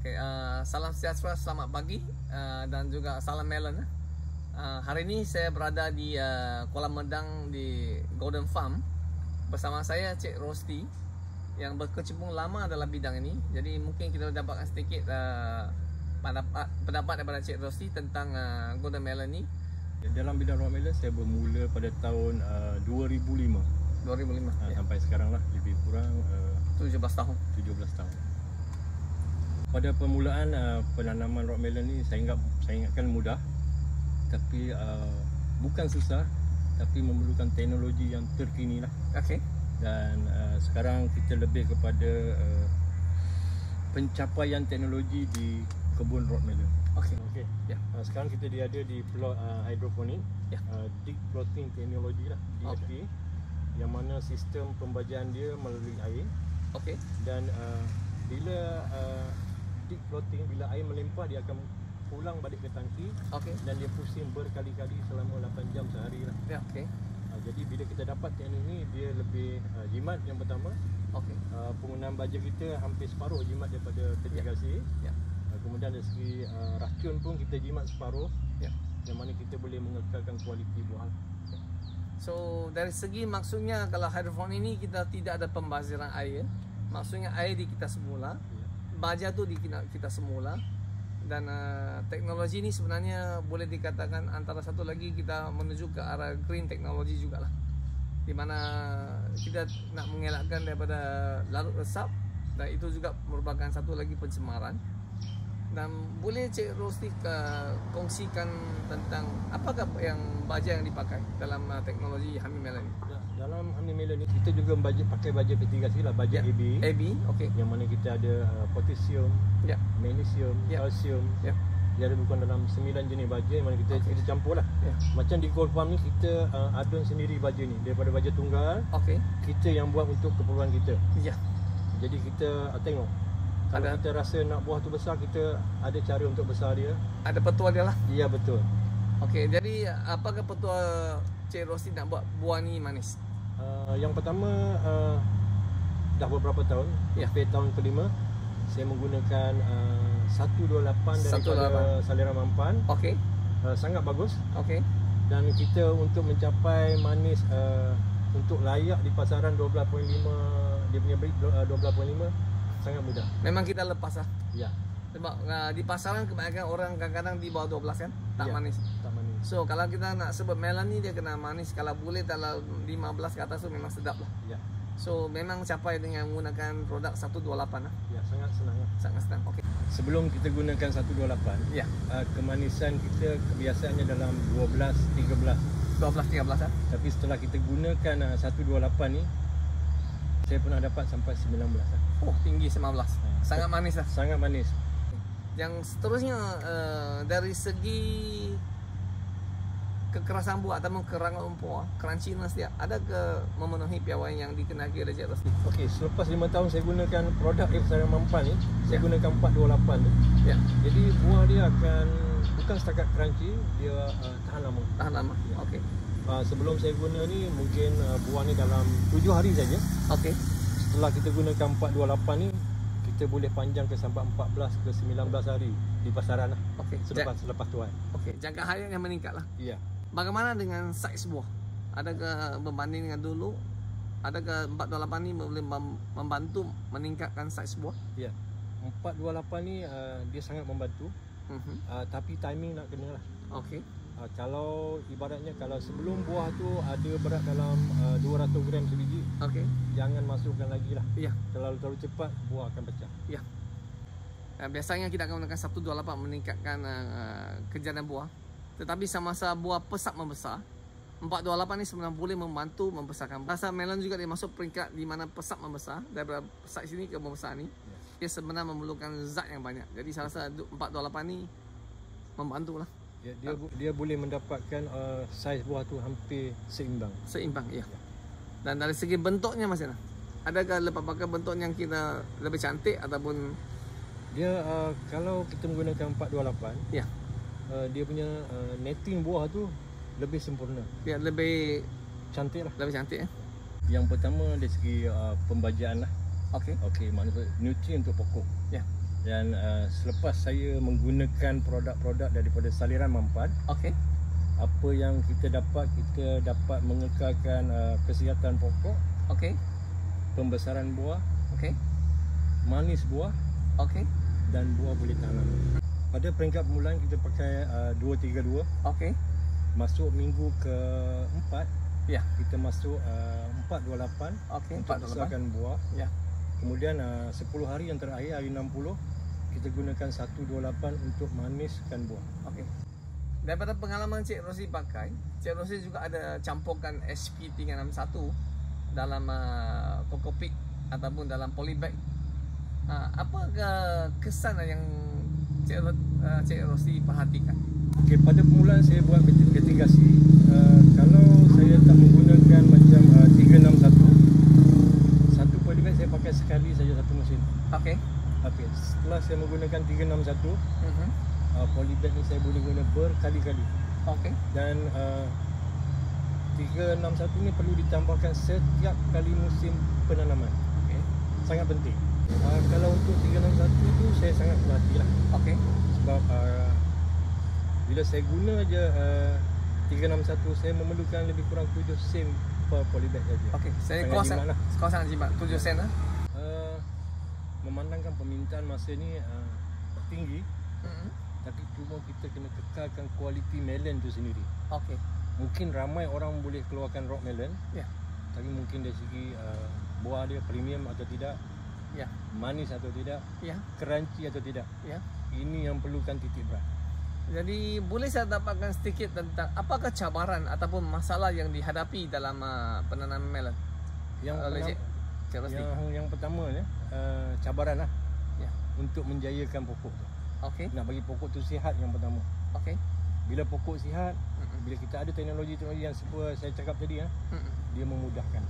Salam sejahtera, selamat pagi dan juga salam melon. Hari ini saya berada di Kolam Medang di Golden Farm. Bersama saya Cik Rosti yang berkecimpung lama dalam bidang ini. Jadi mungkin kita dapatkan sedikit pendapat daripada Cik Rosti tentang Golden Melon ni. Dalam bidang rock melon saya bermula pada tahun 2005 ya. Sampai sekarang lah, lebih kurang 17 tahun. Pada permulaan penanaman rock melon ni saya ingatkan mudah, tapi bukan susah, tapi memerlukan teknologi yang terkini lah. Dan sekarang kita lebih kepada pencapaian teknologi di kebun rock melon. Sekarang kita ada di plot hidroponik, deep floating teknologi lah, DFT, yang mana sistem pembajaan dia melalui air. Dan bila deep floating, bila air melimpah dia akan pulang balik ke tangki. Dan dia pusing berkali-kali selama 8 jam sehari lah. Jadi bila kita dapat teknik ni, dia lebih jimat yang pertama. Penggunaan baja kita hampir separuh jimat daripada tetigasi. Kemudian dari segi racun pun kita jimat separuh. Yang mana kita boleh mengekalkan kualiti buah. So dari segi maksudnya kalau hidroponik ini kita tidak ada pembaziran air. Maksudnya air di kita semula, baja tu di kita semula. Dan teknologi ni sebenarnya boleh dikatakan antara satu lagi kita menuju ke arah green technology jugalah, di mana kita nak mengelakkan daripada larut resap, dan itu juga merupakan satu lagi pencemaran. Dan boleh Cik Rosti kongsikan tentang apakah yang baja yang dipakai dalam teknologi honey melon ini? Dalam honey melon ni kita juga pakai baja mitigasi lah, baja AB. Yang mana kita ada potassium, magnesium, kalsium. Dia ada bukan dalam 9 jenis baja yang mana kita campur lah. Macam di Gold Farm ni kita adun sendiri baja ni daripada baja tunggal. Kita yang buat untuk keperluan kita. Jadi kita tengok, kalau kita rasa nak buah tu besar, kita ada cara untuk besar dia. Ada petua dia lah. Ya, betul. Jadi apakah petua Cik Rosti nak buat buah ni manis? Yang pertama, dah beberapa tahun, hampir tahun kelima, saya menggunakan 128 daripada Salera Mampan. Sangat bagus. Dan kita untuk mencapai manis untuk layak di pasaran 12.5, dia punya breed 12.5, sangat mudah. Memang kita lepas lah. Sebab di pasaran kebanyakan orang kadang-kadang di bawah 12 kan, tak manis. So kalau kita nak sebut melon ni dia kena manis, kalau boleh dalam 15 ke atas tu memang sedap lah. So memang capai dengan menggunakan produk 128 lah. Sangat senang lah. Sangat senang. Sebelum kita gunakan 128, kemanisan kita kebiasaannya dalam 12-13 lah. Tapi setelah kita gunakan 128 ni, saya pernah dapat sampai 19 lah. Tinggi 19. Sangat manis lah. Sangat manis. Yang seterusnya dari segi kekerasan buah ataupun kerangan umpur, crunchiness dia, ada ke memenuhi piawaian yang dikenali oleh Cik Rosti? Selepas 5 tahun saya gunakan produk Salera Mampan ni, saya gunakan 428 tu. Jadi buah dia akan bukan setakat crunchy, dia tahan lama. Sebelum saya guna ni, mungkin buah ni dalam 7 hari saja. Setelah kita gunakan 428 ni, kita boleh panjang ke sampai 14 ke 19 hari di pasaran lah. Selepas tuai. Jangka hayat yang meningkat lah. Bagaimana Bagaimana dengan saiz buah? Adakah berbanding dengan dulu? Adakah 428 ni boleh membantu meningkatkan saiz buah? 428 ni dia sangat membantu. Tapi timing nak kena lah. Kalau ibaratnya kalau sebelum buah tu ada berat dalam 200 gram sebiji, jangan masukkan lagi lah. Terlalu cepat buah akan pecah. Biasanya kita akan menggunakan 128 meningkatkan kejadian buah. Tetapi semasa buah pesat membesar, 428 ni sebenarnya boleh membantu membesarkan. Rasa melon juga dia masuk peringkat di mana pesat membesar. Daripada pesat sini ke membesar ni, dia sebenarnya memerlukan zat yang banyak. Jadi saya rasa 428 ni membantu lah. Dia boleh mendapatkan saiz buah tu hampir seimbang. Dan dari segi bentuknya macam mana? Adakah lepas pakai bentuk yang kita lebih cantik ataupun dia kalau kita menggunakan 428, dia punya netting buah tu lebih sempurna. Lebih cantik lah. Lebih cantik. Yang pertama dari segi pembajaan lah. Maksud nutrien untuk pokok. Dan selepas saya menggunakan produk-produk daripada Saliran Mampat, apa yang kita dapat mengekalkan kesihatan pokok, pembesaran buah, manis buah, dan buah boleh tanam. Pada peringkat permulaan kita pakai 232. Masuk minggu ke-4, kita masuk 428 untuk besarkan buah. Kemudian 10 hari yang terakhir, hari 60, kita gunakan 128 untuk maniskan buah. Daripada pengalaman Cik Rosli pakai, Cik Rosli juga ada campurkan HP 361 dalam kokopik ataupun dalam polybag. Apa kesan yang Cik Rosli perhatikan? Pada permulaan saya buat mitigasi. Kalau saya tak menggunakan macam 361, satu polybag saya pakai sekali saja satu musim. Setelah saya menggunakan 361, polybag ni saya boleh guna berkali-kali. Dan 361 ni perlu ditambahkan setiap kali musim penanaman. Sangat penting. Kalau untuk 361 tu saya sangat perhatilah. Sebab bila saya guna aja 361, saya memerlukan lebih kurang 7 sen per polybag saja. Saya sangat jimat 7 sen lah. Memandangkan permintaan masa ni tinggi, tapi cuma kita kena kekalkan kualiti melon tu sendiri. Mungkin ramai orang boleh keluarkan rock melon, tapi mungkin dari segi buah dia premium atau tidak, manis atau tidak, crunchy atau tidak, ini yang perlukan titik berat. Jadi boleh saya dapatkan sedikit tentang apakah cabaran ataupun masalah yang dihadapi dalam penanaman melon? Yang pertama ni cabaran lah, untuk menjayakan pokok tu. Nak bagi pokok tu sihat yang pertama. Bila pokok sihat, bila kita ada teknologi yang saya cakap tadi, dia memudahkan.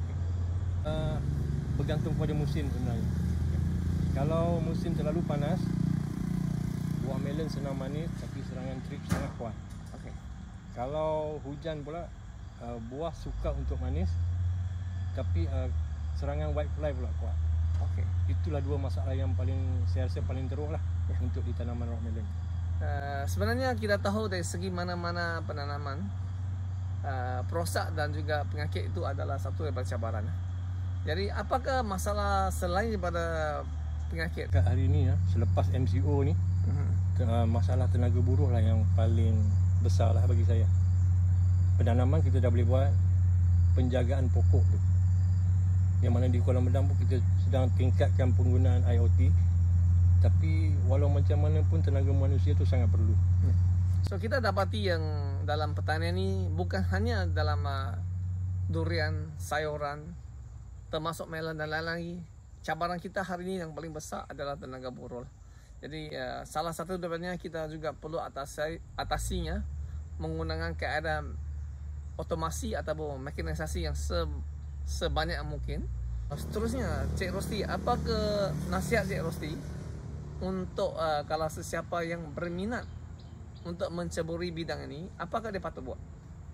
Bergantung pada musim sebenarnya. Kalau musim terlalu panas, buah melon senang manis tapi serangan trips sangat kuat. Kalau hujan pula, buah suka untuk manis tapi serangan white fly pula kuat. Itulah dua masalah yang saya rasa paling teruk lah untuk di tanaman rock melon. Sebenarnya kita tahu dari segi mana-mana penanaman, perosak dan juga penyakit itu adalah satu daripada cabaran. Jadi apakah masalah selain daripada penyakit? Hari ini selepas MCO ni, masalah tenaga buruh lah yang paling besar lah bagi saya. Penanaman kita dah boleh buat, penjagaan pokok tu, yang mana di Kuala Medang pun kita sedang tingkatkan penggunaan IoT. Tapi walau macam mana pun tenaga manusia tu sangat perlu. So kita dapati yang dalam pertanian ni bukan hanya dalam durian, sayuran, termasuk melon dan lain-lain lagi. Cabaran kita hari ini yang paling besar adalah tenaga buruh. Jadi salah satu daripadanya kita juga perlu atasinya menggunakan keadaan otomasi ataupun mekanisasi yang sebanyak yang mungkin. Seterusnya, Cik Rosli, apa ke nasihat Cik Rosli untuk kalau sesiapa yang berminat untuk menceburi bidang ini, apakah dia patut buat?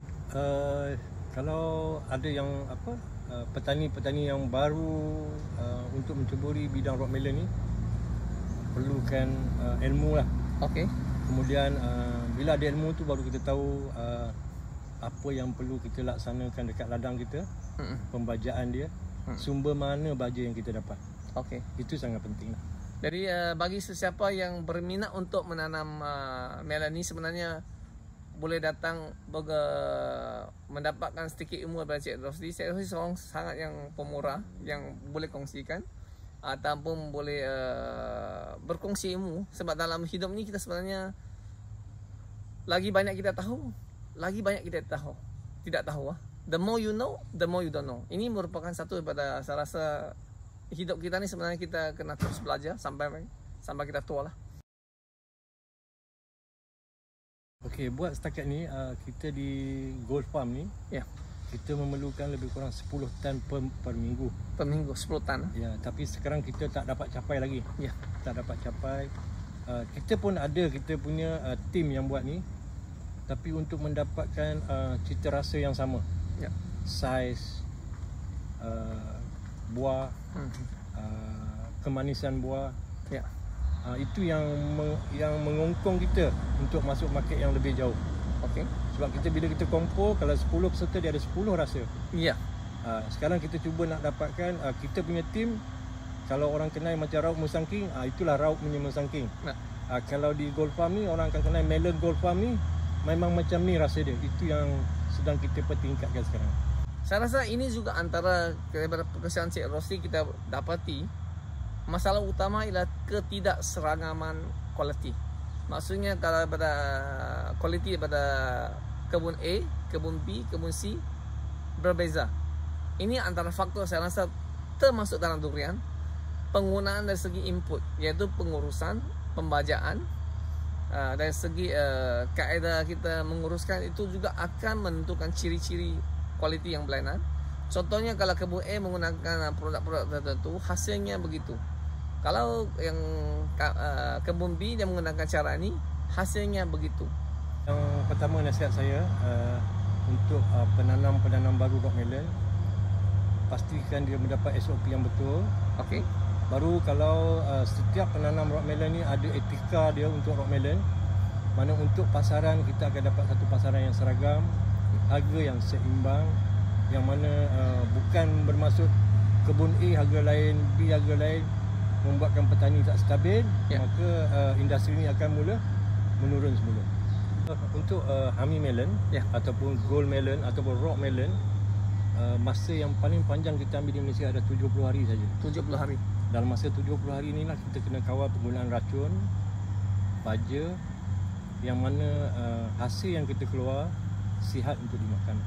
Kalau ada yang petani-petani yang baru untuk menceburi bidang rock melon ni, perlukan ilmu lah. Kemudian bila ada ilmu tu baru kita tahu apa yang perlu kita laksanakan dekat ladang kita, pembajaan dia, sumber mana baja yang kita dapat. Itu sangat penting lah. Jadi bagi sesiapa yang berminat untuk menanam melon ni, sebenarnya boleh datang mendapatkan sedikit ilmu daripada Cik Rosli. Cik Rosli seorang sangat yang pemurah yang boleh kongsikan ataupun boleh berkongsi ilmu. Sebab dalam hidup ni kita sebenarnya lagi banyak kita tahu, lagi banyak kita tidak tahu. The more you know, the more you don't know. Ini merupakan satu daripada, saya rasa, hidup kita ni sebenarnya kita kena terus belajar sampai kita tua lah. Buat setakat ni kita di Gold Farm ni, kita memerlukan lebih kurang 10 tan per minggu. Per minggu 10 tan. Tapi sekarang kita tak dapat capai lagi. Tak dapat capai. Kita pun ada kita punya tim yang buat ni, tapi untuk mendapatkan cita rasa yang sama, saiz buah, kemanisan buah, Itu yang mengongkong kita untuk masuk market yang lebih jauh. Okey. Sebab kita bila kita kompor, kalau 10 peserta dia ada 10 rasa. Ya. Sekarang kita cuba nak dapatkan kita punya tim, kalau orang kenal macam Raup Musangking, itulah Raup punya Musangking. Kalau di Gold Farm ni orang akan kenal Melon Gold Farm ni, memang macam ni rasa dia. Itu yang sedang kita pertingkatkan sekarang. Saya rasa ini juga antara daripada pekerjaan Cik Rosli kita dapati, masalah utama ialah ketidakseragaman kualiti. Maksudnya kalau pada kualiti pada kebun A, kebun B, kebun C berbeza. Ini antara faktor saya rasa termasuk dalam durian. Penggunaan dari segi input, iaitu pengurusan, pembajaan, dari segi kaedah kita menguruskan itu juga akan menentukan ciri-ciri kualiti yang berlainan. Contohnya kalau kebun A menggunakan produk-produk tertentu, hasilnya begitu. Kalau yang kebun B dia menggunakan cara ini, hasilnya begitu. Yang pertama nasihat saya untuk penanam baru rock melon, pastikan dia mendapat SOP yang betul. Okey. Baru kalau setiap penanam rock melon ni ada etika dia untuk rock melon, mana untuk pasaran kita akan dapat satu pasaran yang seragam, harga yang seimbang, yang mana bukan bermaksud kebun A harga lain, B harga lain, membuatkan petani tak stabil, maka industri ini akan mula menurun semula. Untuk Hami melon ataupun gold melon ataupun rock melon, masa yang paling panjang kita ambil di Malaysia ada 70 hari saja. 70 hari. Dalam masa 70 hari inilah kita kena kawal penggunaan racun, baja, yang mana hasil yang kita keluar sihat untuk dimakan.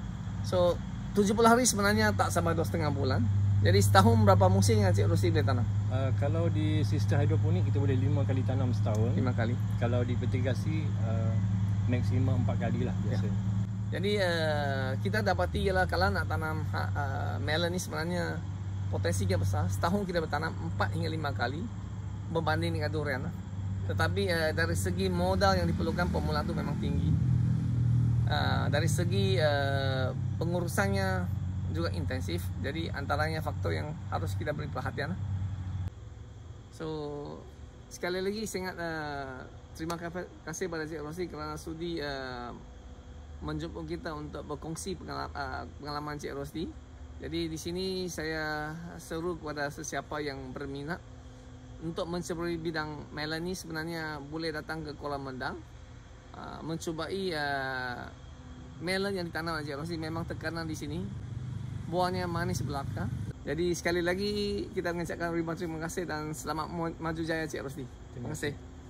So 70 hari sebenarnya tak sampai 2,5 bulan. Jadi setahun berapa musim yang Cik Rosli boleh tanam? Kalau di sistem hidroponik kita boleh 5 kali tanam setahun. 5 kali. Kalau di petigasi maksimum 4 kali lah biasanya. Jadi kita dapati ialah kalau nak tanam melon ni sebenarnya potensinya besar. Setahun kita bertanam 4 hingga 5 kali berbanding dengan durian. Tetapi dari segi modal yang diperlukan pemula tu memang tinggi. Dari segi pengurusannya juga intensif. Jadi antaranya faktor yang harus kita beri perhatian. So sekali lagi saya ingat terima kasih pada Cik Rosli kerana sudi menjemput kita untuk berkongsi pengalaman Cik Rosli. Jadi di sini saya seru kepada sesiapa yang berminat untuk menceburi bidang melon ni, sebenarnya boleh datang ke Kuala Mendang, mencubai melon yang ditanam oleh Cik Rosli. Memang tekanan di sini, buahnya manis belaka. Jadi sekali lagi kita mengucapkan ribuan terima kasih dan selamat maju jaya Cik Rosli. Terima kasih.